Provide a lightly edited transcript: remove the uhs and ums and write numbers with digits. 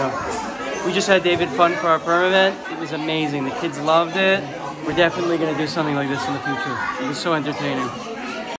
We just had David FunN for our Purim event. It was amazing. The kids loved it. We're definitely going to do something like this in the future. It was so entertaining.